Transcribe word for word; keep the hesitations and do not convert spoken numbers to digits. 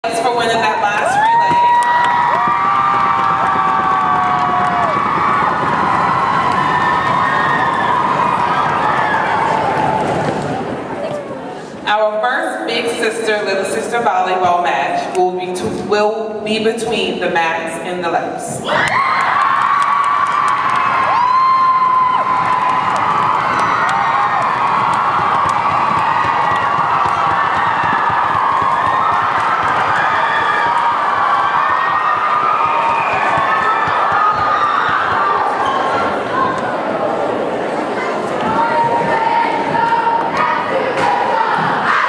For winning that last relay. Our first big sister, little sister volleyball match will be, to, will be between the Macs and the Leps.